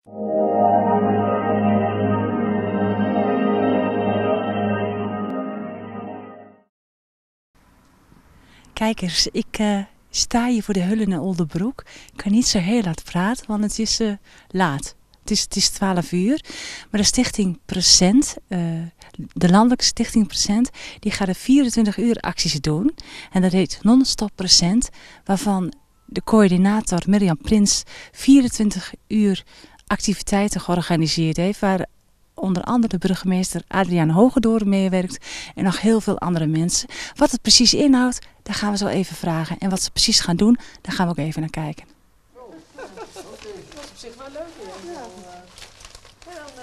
Kijkers, ik sta hier voor de Hullen in Oldebroek. Ik kan niet zo heel laat praten, want het is laat. Het is 12 uur. Maar de stichting Present, de landelijke stichting Present, die gaat er 24 uur acties doen. En dat heet Non-Stop Present, waarvan de coördinator Mirjam Prins 24 uur activiteiten georganiseerd heeft. Waar onder andere de burgemeester Adriaan Hogedoorn meewerkt en nog heel veel andere mensen. Wat het precies inhoudt, daar gaan we zo even vragen. En wat ze precies gaan doen, daar gaan we ook even naar kijken. Dat is op zich wel leuk. Ja. En dan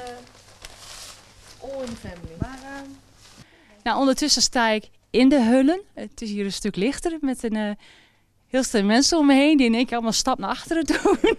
all in the family. Maar, Nou, ondertussen sta ik in de Hullen. Het is hier een stuk lichter met een heel stel mensen om me heen die in één keer allemaal een stap naar achteren doen.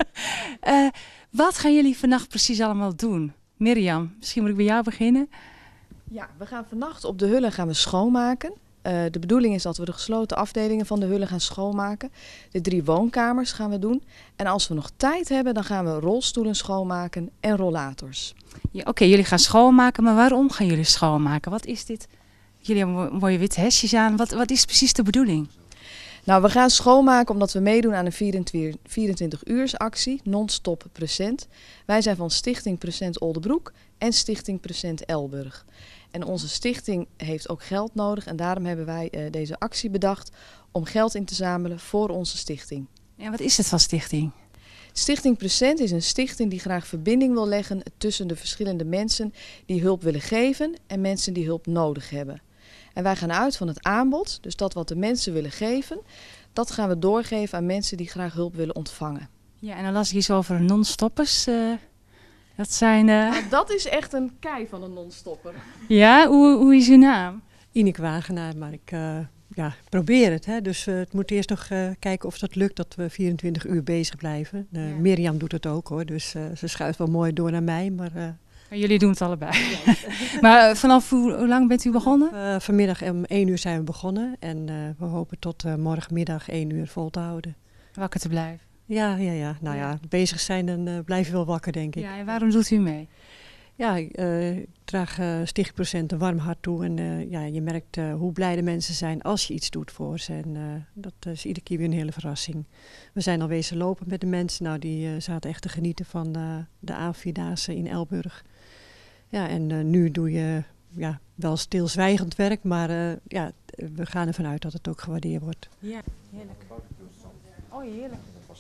Wat gaan jullie vannacht precies allemaal doen? Mirjam, misschien moet ik bij jou beginnen. ja, we gaan vannacht op de Hullen gaan we schoonmaken. De bedoeling is dat we de gesloten afdelingen van de Hullen gaan schoonmaken. De 3 woonkamers gaan we doen. En als we nog tijd hebben, dan gaan we rolstoelen schoonmaken en rollators. Ja, Oké, jullie gaan schoonmaken, maar waarom gaan jullie schoonmaken? Wat is dit? Jullie hebben mooie witte hesjes aan. Wat is precies de bedoeling? Nou, we gaan schoonmaken omdat we meedoen aan een 24-uursactie, non-stop Present. Wij zijn van Stichting Present Oldebroek en Stichting Present Elburg. En onze stichting heeft ook geld nodig en daarom hebben wij deze actie bedacht om geld in te zamelen voor onze stichting. Ja, wat is het van stichting? Stichting Present is een stichting die graag verbinding wil leggen tussen de verschillende mensen die hulp willen geven en mensen die hulp nodig hebben. En wij gaan uit van het aanbod, dus dat wat de mensen willen geven, dat gaan we doorgeven aan mensen die graag hulp willen ontvangen. Ja, en dan las ik iets over non-stoppers. Dat zijn... Nou, dat is echt een kei van een non-stopper. Ja, hoe is uw naam? Ineke Wagenaar, maar ik probeer het. Hè. Dus het moet eerst nog kijken of dat lukt, dat we 24 uur bezig blijven. Ja. Mirjam doet het ook hoor, dus ze schuift wel mooi door naar mij. Maar, Jullie doen het allebei. Maar vanaf hoe lang bent u begonnen? vanmiddag om 1 uur zijn we begonnen en we hopen tot morgenmiddag 1 uur vol te houden. Wakker te blijven. Ja. Nou ja, bezig zijn dan blijf je wel wakker denk ik. Ja, en waarom doet u mee? Ja, ik draag Stichting Present een warm hart toe en je merkt hoe blij de mensen zijn als je iets doet voor ze. En dat is iedere keer weer een hele verrassing. We zijn al wezen lopen met de mensen, nou die zaten echt te genieten van de A4-daagse in Elburg. Ja, en nu doe je wel stilzwijgend werk, maar we gaan ervan uit dat het ook gewaardeerd wordt. Ja, heerlijk. Oh, heerlijk.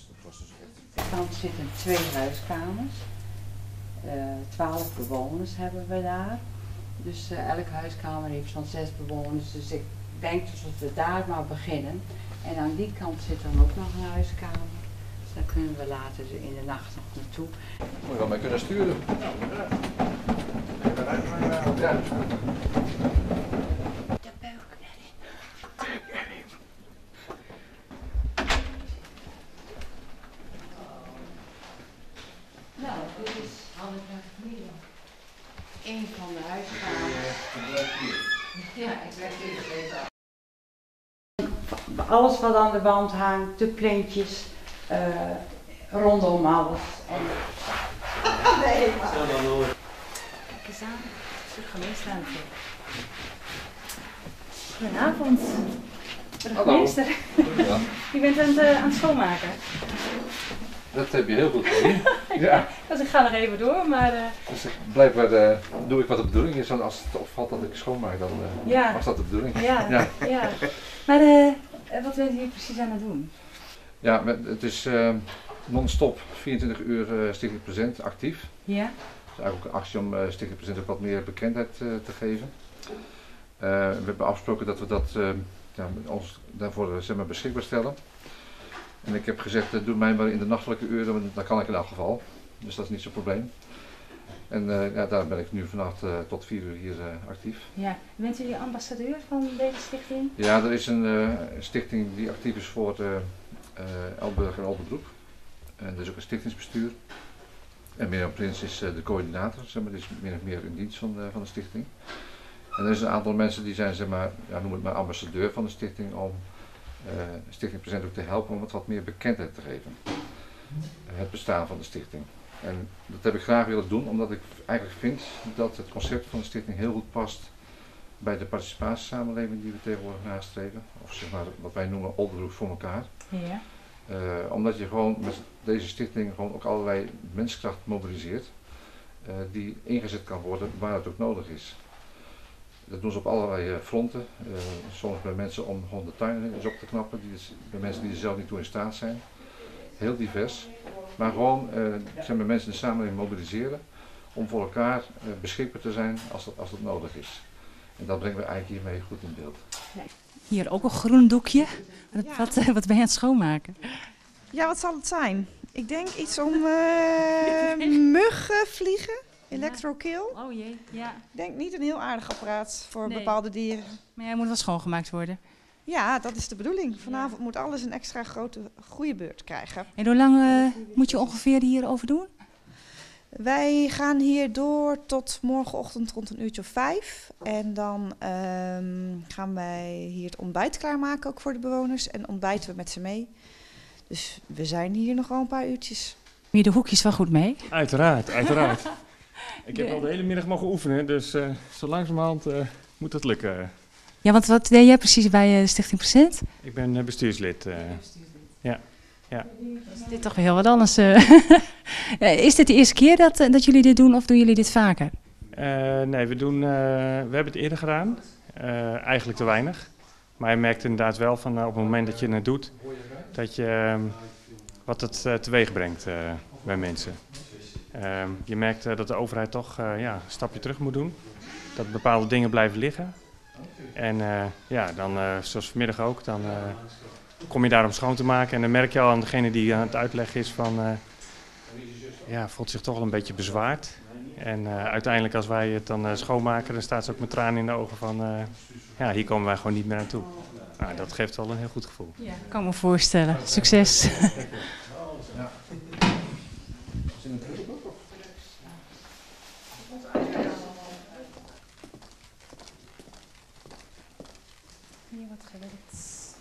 Dan zitten 2 huiskamers. 12 bewoners hebben we daar. Dus elke huiskamer heeft zo'n 6 bewoners. Dus ik denk dat we daar maar beginnen. En aan die kant zit dan ook nog een huiskamer. Dus daar kunnen we later in de nacht nog naartoe. Moet je wel mee kunnen sturen. Ja. De buik erin. Nou, dit is een van de huiskamers. Ja, ik werk hier. Alles wat aan de wand hangt, de plintjes, rondom alles. En... Nee, maar... Kijk eens aan, burgemeester. Goedenavond, burgemeester. Ja, U bent aan het schoonmaken. dat heb je heel goed gedaan. Ja. Dus ik ga nog even door, maar... Dus blijkbaar doe ik wat de bedoeling is. Want als het opvalt dat ik schoonmaak, dan Ja. was dat de bedoeling. Ja. Maar wat bent u hier precies aan het doen? Ja, het is non-stop 24 uur Stichting Present actief. Ja. Het is eigenlijk ook een actie om Stichting Present ook wat meer bekendheid te geven. We hebben afgesproken dat we dat ons daarvoor beschikbaar stellen. En ik heb gezegd, doe mij maar in de nachtelijke uren, dan kan ik in elk geval. Dus dat is niet zo'n probleem. En daar ben ik nu vannacht tot 4 uur hier actief. Ja. Bent u ambassadeur van deze stichting? Ja, er is een stichting die actief is voor Elburg en Oldebroek. En er is ook een stichtingsbestuur. En Mirjam Prins is de coördinator, zeg maar, die is min of meer in dienst van de stichting. En er is een aantal mensen die zijn, zeg maar, noem het maar ambassadeur van de stichting om Stichting Present ook te helpen om het wat meer bekendheid te geven. Het bestaan van de stichting. En dat heb ik graag willen doen, omdat ik eigenlijk vind dat het concept van de stichting heel goed past bij de participatiesamenleving die we tegenwoordig nastreven. Of zeg maar wat wij noemen Oldenbroek voor elkaar. Ja. Omdat je gewoon met deze stichting gewoon ook allerlei menskracht mobiliseert. Die ingezet kan worden waar het ook nodig is. Dat doen ze op allerlei fronten. Soms bij mensen om gewoon de tuin eens op te knappen. Bij mensen die er zelf niet toe in staat zijn. Heel divers. Maar gewoon zijn bij mensen in de samenleving mobiliseren. Om voor elkaar beschikbaar te zijn als dat nodig is. En dat brengen we eigenlijk hiermee goed in beeld. Hier ook een groen doekje. Ja. Wat ben je aan het schoonmaken? Ja, wat zal het zijn? Ik denk iets om muggen vliegen, electrokill. Oh jee, ja. Ik denk niet een heel aardig apparaat voor Nee. bepaalde dieren. Maar jij moet wel schoongemaakt worden. Ja, dat is de bedoeling. Vanavond moet alles een extra goede beurt krijgen. En hoe lang moet je ongeveer hierover doen? Wij gaan hier door tot morgenochtend rond 5:00. En dan gaan wij hier het ontbijt klaarmaken, ook voor de bewoners. En ontbijten we met ze mee. Dus we zijn hier nog wel een paar uurtjes. Neem je de hoekjes wel goed mee? Uiteraard, uiteraard. Ik heb al de hele middag mogen oefenen, dus zo langzamerhand moet het lukken. Ja, want wat deed jij precies bij Stichting Present? Ik ben bestuurslid. Ja. Is dit toch weer heel wat anders? Is dit de eerste keer dat jullie dit doen of doen jullie dit vaker? Nee, we hebben het eerder gedaan. Eigenlijk te weinig. Maar je merkt inderdaad wel van op het moment dat je het doet, dat je wat het teweeg brengt bij mensen. Je merkt dat de overheid toch een stapje terug moet doen. Dat bepaalde dingen blijven liggen. En dan, zoals vanmiddag ook, dan kom je daar om schoon te maken. En dan merk je al aan degene die aan het uitleggen is van, voelt zich toch wel een beetje bezwaard. En uiteindelijk als wij het dan schoonmaken, dan staat ze ook met tranen in de ogen van, hier komen wij gewoon niet meer naartoe. Nou, dat geeft wel een heel goed gevoel. Ja, kan me voorstellen. Succes. Hier wat gewerkt.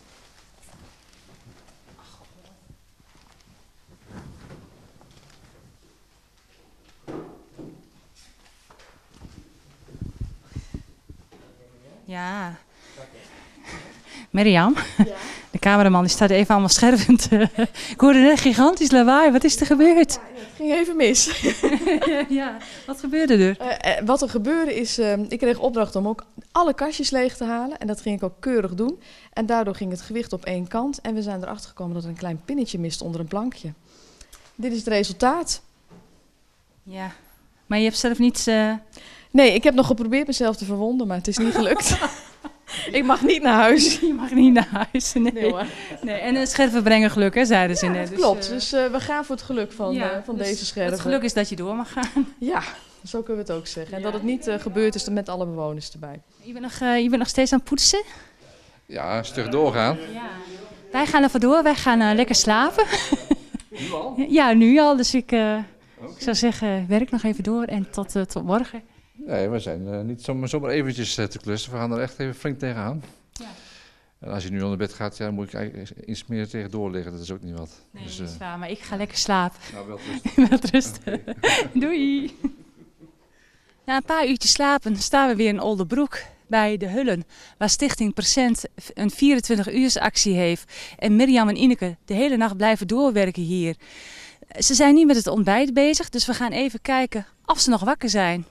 Ja. Mirjam, de cameraman, die staat even allemaal schervend. Ik hoorde net gigantisch lawaai. Wat is er gebeurd? Het ging even mis. Ja, wat gebeurde er? Wat er gebeurde is, ik kreeg opdracht om ook alle kastjes leeg te halen. En dat ging ik ook keurig doen. En daardoor ging het gewicht op één kant. En we zijn erachter gekomen dat er een klein pinnetje mist onder een plankje. Dit is het resultaat. Ja, maar je hebt zelf niets... Nee, ik heb nog geprobeerd mezelf te verwonden, maar het is niet gelukt. Ik mag niet naar huis. Je mag niet naar huis. Nee. Nee, hoor. Nee, en scherven brengen geluk, hè, zeiden ze net. Dat klopt, dus we gaan voor het geluk van dus deze scherven. Het geluk is dat je door mag gaan. Ja, zo kunnen we het ook zeggen. En dat het niet gebeurd is met alle bewoners erbij. Je bent nog steeds aan het poetsen? Ja, stug doorgaan. Ja. Wij gaan even door, wij gaan lekker slapen. Nu al? Ja, nu al. Dus ik zou zeggen, werk nog even door en tot morgen. Nee, we zijn niet zomaar eventjes te klussen. We gaan er echt even flink tegenaan. Ja. En als je nu onder bed gaat, moet ik eigenlijk iets meer tegendoor liggen. Dat is ook niet wat. Nee, Dus, dat is waar, maar ik ga lekker slapen. nou, wel rustig. Met rusten. Doei. Na een paar uurtjes slapen staan we weer in Oldenbroek bij de Hullen, waar Stichting Present een 24-uursactie heeft. En Mirjam en Ineke de hele nacht blijven doorwerken hier. Ze zijn nu met het ontbijt bezig, dus we gaan even kijken of ze nog wakker zijn.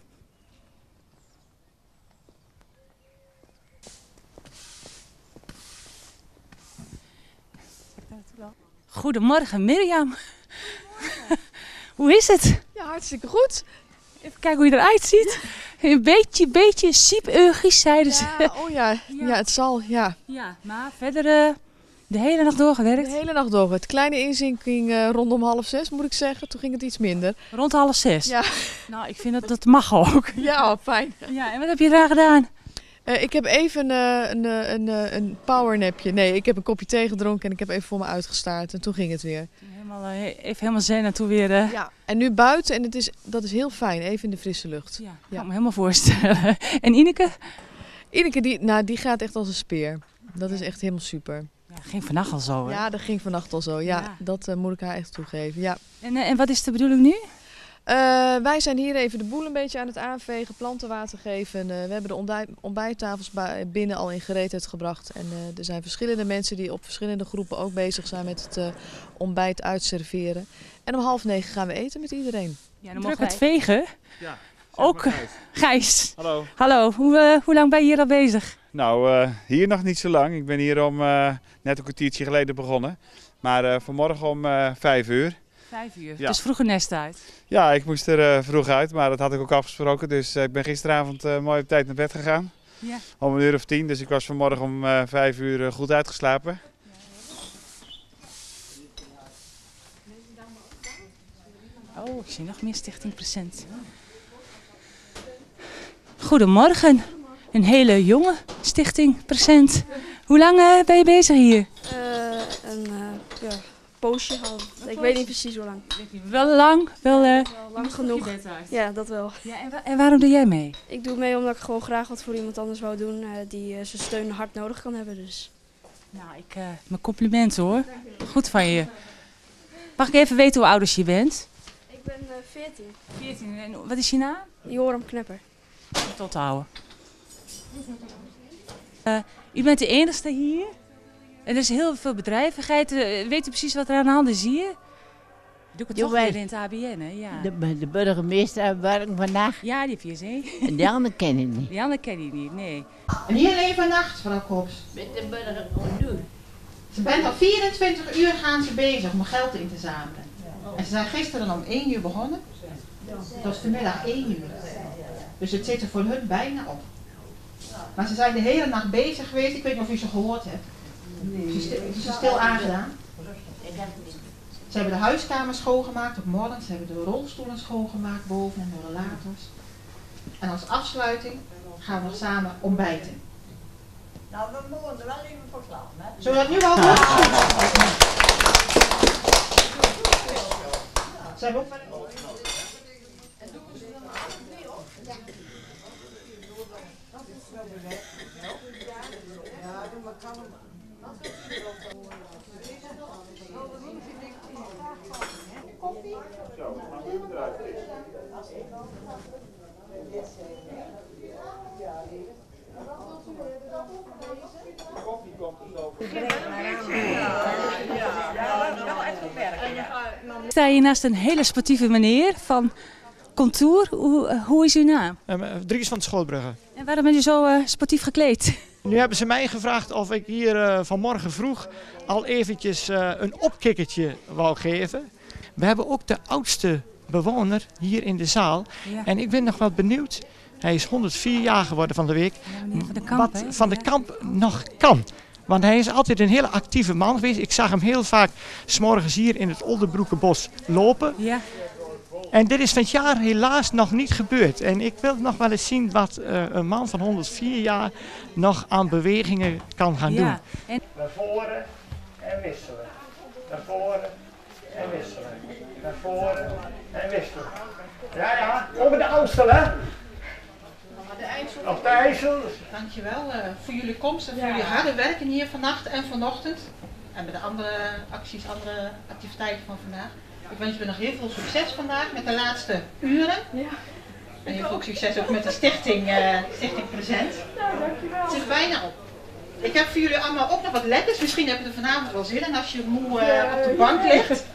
Goedemorgen Mirjam. Hoe is het? Ja, hartstikke goed. Even kijken hoe je eruit ziet. Een beetje siep-eugisch, zeiden ze. Ja, het zal, ja. Ja, maar verder de hele nacht doorgewerkt. De hele nacht door. Het kleine inzinking rondom 5:30, moet ik zeggen. Toen ging het iets minder. Rond 5:30. Ja. Nou, ik vind dat mag ook. Ja, fijn. Ja, en wat heb je daar gedaan? Ik heb even een powernapje. Nee, ik heb een kopje thee gedronken en ik heb even voor me uitgestaard. En toen ging het weer. Even helemaal zen en toen weer... Ja, en nu buiten en dat is heel fijn. Even in de frisse lucht. Ja, kan me helemaal voorstellen. En Ineke? Ineke, die gaat echt als een speer. Dat is echt helemaal super. Ja, ging vannacht al zo, hè? Ja, dat ging vannacht al zo. Ja, Ja. dat moet ik haar echt toegeven. Ja. En wat is de bedoeling nu? Wij zijn hier even de boel een beetje aan het aanvegen, plantenwater geven. We hebben de ontbijttafels binnen al in gereedheid gebracht. En er zijn verschillende mensen die op verschillende groepen ook bezig zijn met het ontbijt uitserveren. En om 8:30 gaan we eten met iedereen. Ja, dan mogen we het vegen. Ja, ook Gijs. Hallo. Hallo, hoe lang ben je hier al bezig? Nou, hier nog niet zo lang. Ik ben hier om net een kwartiertje geleden begonnen. Maar vanmorgen om 5 uur. 5 uur, Ja. dus vroege nest uit. Ja, ik moest er vroeg uit, maar dat had ik ook afgesproken. Dus ik ben gisteravond mooi op tijd naar bed gegaan. Ja. Om 1:10. Dus ik was vanmorgen om 5 uur goed uitgeslapen. Oh, ik zie nog meer Stichting%. Goedemorgen, een hele jonge Stichting%. Hoe lang ben je bezig hier? Een poosje al. Ik weet niet precies hoe lang. Wel lang? Wel Lang genoeg. Ja, dat wel. Ja, en waarom doe jij mee? Ik doe mee omdat ik gewoon graag wat voor iemand anders wou doen die zijn steun hard nodig kan hebben. Dus. Nou, mijn complimenten hoor. Goed van je. Mag ik even weten hoe oud je bent? Ik ben 14. 14. En wat is je naam? Joram Knepper. Tot houden. U bent de enigste hier. En er is heel veel bedrijvigheid. Weet u precies wat er aan de hand is hier? Doe ik het toch weer in het ABN, hè? Ja. De burgemeester werkt vandaag Ja, die heb je gezien. en de anderen ken ik niet. Die andere ken je niet, nee. En hier alleen vannacht, mevrouw Kops. Met de burger Ze bent al 24 uur gaan ze bezig om geld in te zamelen. En ze zijn gisteren om 1 uur begonnen. Dat is vanmiddag 1 uur. Dus het zit er voor hun bijna op. Maar ze zijn de hele nacht bezig geweest. Ik weet niet of u ze gehoord hebt. Ze is stil aangedaan. Ze hebben de huiskamer schoongemaakt op morgen. Ze hebben de rolstoelen schoongemaakt boven en de rollators. En als afsluiting gaan we nog samen ontbijten. Nou, we moeten er wel even voor slapen, hè? Zullen we dat nu al doen? Ze hebben ook... Ik sta hier naast een hele sportieve meneer van Contour. Hoe is uw naam? Dries van Schoolbrugge. En waarom bent u zo sportief gekleed? Nu hebben ze mij gevraagd of ik hier vanmorgen vroeg al eventjes een opkikkertje wou geven. We hebben ook de oudste bewoner hier in de zaal. Ja. En ik ben nog wel benieuwd. Hij is 104 jaar geworden van de week. Ja, meneer Van de Kamp, wat hè? Van de Kamp nog kan. Want hij is altijd een hele actieve man geweest. Ik zag hem heel vaak 's morgens hier in het Oldenbroekenbos lopen. Ja. En dit is van het jaar helaas nog niet gebeurd. En ik wil nog wel eens zien wat een man van 104 jaar nog aan bewegingen kan gaan doen. En... Naar voren en wisselen. Naar voren en wisselen. Naar voren en wisselen. Ja, over de Amstel, hè? Op de IJssel. Dankjewel voor jullie komst en voor jullie harde werken hier vannacht en vanochtend. En bij de andere acties, andere activiteiten van vandaag. Ik wens jullie nog heel veel succes vandaag met de laatste uren. Ja. En heel veel succes ook met de Stichting Present. Nou, dankjewel. Het zit bijna op. Ik heb voor jullie allemaal ook nog wat lekkers. Misschien heb je er vanavond wel zin in als je moe op de bank ligt.